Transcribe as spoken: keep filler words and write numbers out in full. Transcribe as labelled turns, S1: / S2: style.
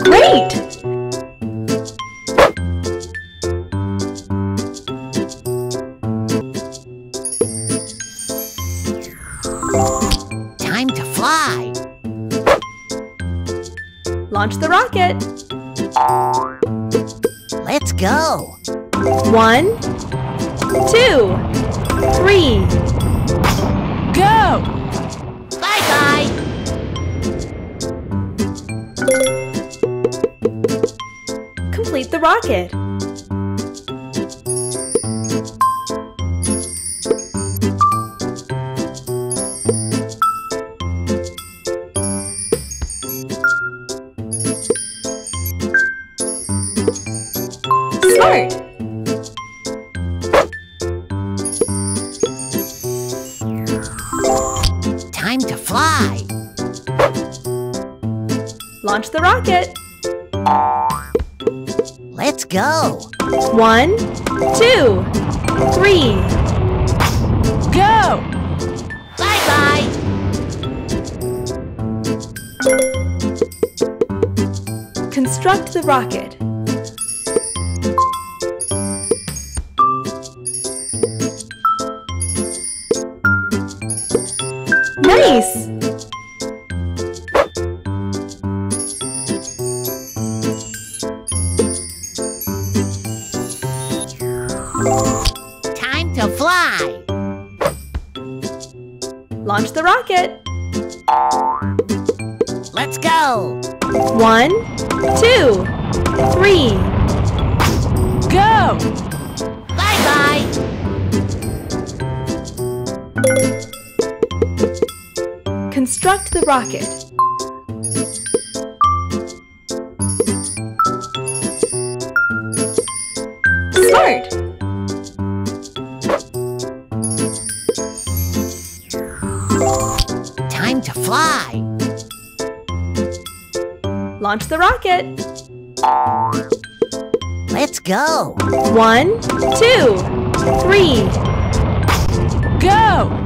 S1: Great!
S2: Time to fly!
S1: Launch the rocket.
S2: Let's go!
S1: One, two, three, go!
S2: Bye-bye!
S1: Complete the rocket. Smart!
S2: Time to fly!
S1: Launch the rocket.
S2: Let's go!
S1: One, two, three, go!
S2: Bye-bye!
S1: Construct the rocket. Nice!
S2: Time to fly!
S1: Launch the rocket.
S2: Let's go!
S1: One, two, three, go!
S2: Bye-bye!
S1: Construct the rocket. Smart!
S2: Time to fly!
S1: Launch the rocket.
S2: Let's go!
S1: One, two, three, go!